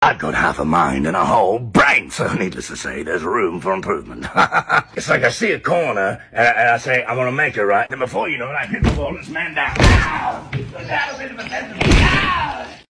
I've got half a mind and a whole brain, so needless to say, there's room for improvement. It's like I see a corner, and I say, I want to make it right, and before you know it, I hit the ball and this man down. Ow! Goes out a bit of a sentiment. Ow!